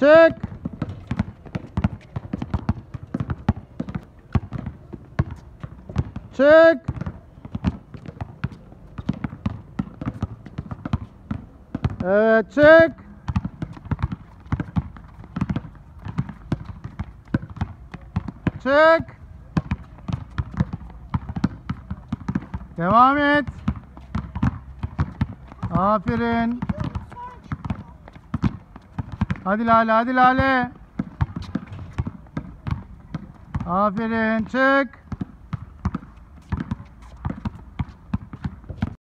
Çık. Çık. Evet, çık. Çık. Devam et. Aferin. Hadi Lale, hadi Lale. Aferin, çık.